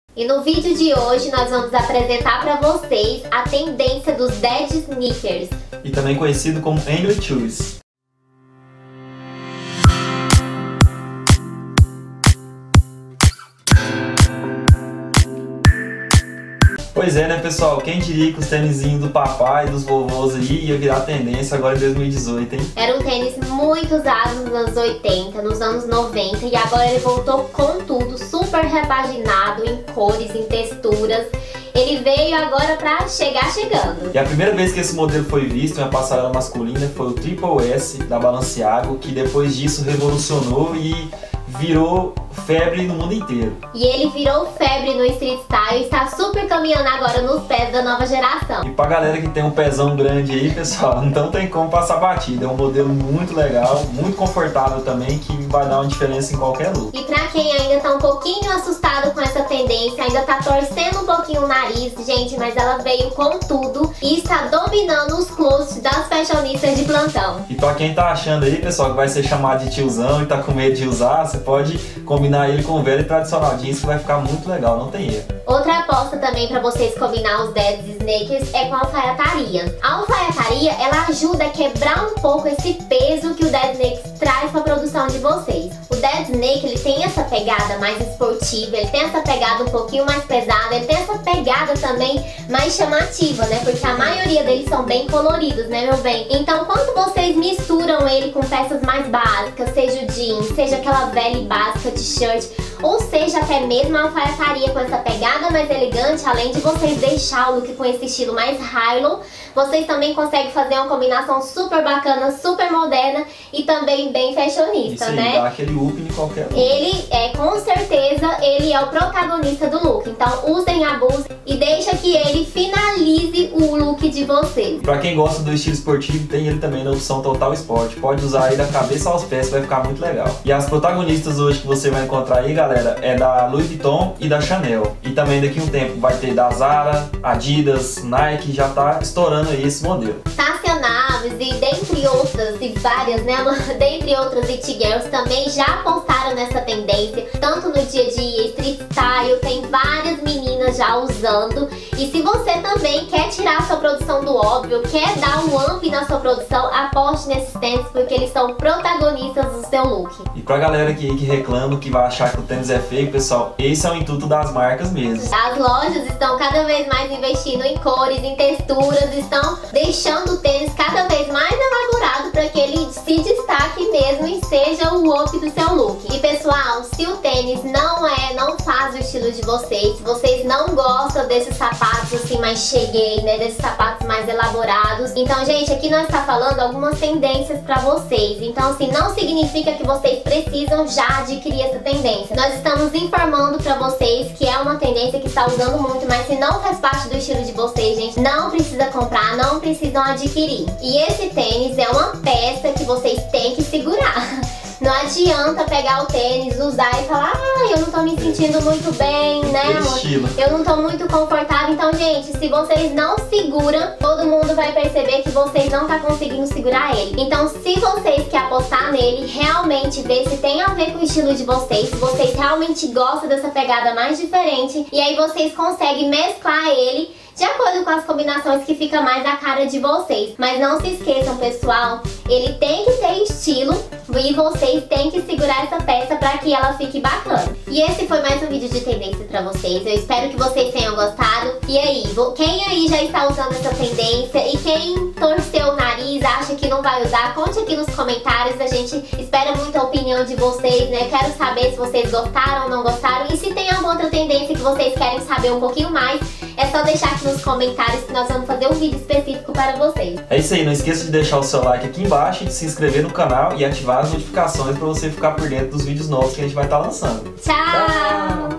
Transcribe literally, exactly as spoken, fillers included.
E no vídeo de hoje nós vamos apresentar para vocês a tendência dos Dead Sneakers, e também conhecido como Angry Shoes. Pois é, né, pessoal? Quem diria que os tênisinhos do papai e dos vovôs aí ia virar tendência agora em dois mil e dezoito, hein? Era um tênis muito usado nos anos oitenta, nos anos noventa, e agora ele voltou com tudo, super repaginado em cores, em texturas. Ele veio agora pra chegar chegando. E a primeira vez que esse modelo foi visto em uma passarela masculina foi o Triple S da Balenciaga, que depois disso revolucionou e virou febre no mundo inteiro. E ele virou febre no street style e está super caminhando agora nos pés da nova geração. E pra galera que tem um pezão grande aí, pessoal, não tem como passar batida. É um modelo muito legal, muito confortável também, que vai dar uma diferença em qualquer look. E pra quem ainda tá um pouquinho assustado com essa tendência, ainda tá torcendo um pouquinho o nariz, gente, mas ela veio com tudo e está dominando os closets das fashionistas de plantão. E pra quem tá achando aí, pessoal, que vai ser chamado de tiozão e tá com medo de usar, você pode combinar ele com o velho e tradicional jeans, que vai ficar muito legal, não tem erro. Outra aposta também para vocês combinar os Dead Sneakers é com a alfaiataria. A alfaiataria, ela ajuda a quebrar um pouco esse peso que o Dead Snakes traz para a produção de vocês. O Dead Snake, ele tem essa pegada mais esportiva, ele tem essa pegada um pouquinho mais pesada, ele tem essa pegada também mais chamativa, né? Porque a maioria deles são bem coloridos, né, meu bem? Então, quando vocês misturam ele com peças mais básicas, seja o jeans, seja aquela velha e básica t-shirt, ou seja até mesmo a alfaiataria com essa pegada mais elegante, além de vocês deixar o look com esse estilo mais high-low, vocês também conseguem fazer uma combinação super bacana, super moderna e também bem fashionista, Isso aí, né? Dá aquele look em qualquer look. Ele é, com certeza, ele é o protagonista do look. Então usem, abusem e deixa que ele finalize o look de vocês. Pra quem gosta do estilo esportivo, tem ele também na opção Total Sport. Pode usar aí da cabeça aos pés, vai ficar muito legal. E as protagonistas hoje que você vai encontrar aí, galera, é da Louis Vuitton e da Chanel. E também daqui a um tempo vai ter da Zara, Adidas, Nike, já tá estourando aí esse modelo. Tássia Naves e dentre outras, e várias, né, dentre outras it girls também já apostaram nessa tendência, tanto no dia a dia, street style, tem várias meninas já usando. E se você também quer tirar a sua produção do óbvio, quer dar um up na sua produção, aposte nesses tênis, porque eles são protagonistas do seu look. E pra galera que, que reclama, que vai achar que o tênis é feio, pessoal, esse é o intuito das marcas mesmo. As lojas estão cada vez mais investindo em cores, em texturas, estão deixando o tênis cada vez mais elaborado para que ele se destaque mesmo e seja o up do seu look. E pessoal, se o tênis não é, não faz o estilo de vocês, se vocês não gostam desses sapatos assim mais cheguei, né, desses sapatos mais elaborados, então gente, aqui nós tá falando algumas tendências para vocês. Então assim, não significa que vocês precisam já adquirir essa tendência. Nós estamos informando para vocês que é uma tendência que está usando muito, mas se não faz parte do estilo de vocês, gente, não precisa comprar, não precisam adquirir. E esse tênis é uma peça que vocês têm que segurar. Não adianta pegar o tênis, usar e falar, ah, eu não tô me sentindo muito bem, né, amor? Estilo. Eu não tô muito confortável. Então, gente, se vocês não seguram, todo mundo vai perceber que vocês não tá conseguindo segurar ele. Então, se vocês querem apostar nele, realmente ver se tem a ver com o estilo de vocês, se vocês realmente gostam dessa pegada mais diferente, e aí vocês conseguem mesclar ele de acordo com as combinações que fica mais a cara de vocês. Mas não se esqueçam, pessoal, ele tem que ter estilo e vocês têm que segurar essa peça para que ela fique bacana. E esse foi mais um vídeo de tendência para vocês. Eu espero que vocês tenham gostado. E aí, quem aí já está usando essa tendência e quem torceu o nariz, acha que não vai usar, conte aqui nos comentários. A gente espera muito a opinião de vocês, né? Quero saber se vocês gostaram ou não gostaram. E se tem alguma outra tendência que vocês querem saber um pouquinho mais, é só deixar aqui nos comentários que nós vamos fazer um vídeo específico para vocês. É isso aí, não esqueça de deixar o seu like aqui embaixo, de se inscrever no canal e ativar as notificações para você ficar por dentro dos vídeos novos que a gente vai estar lançando. Tchau! Tchau!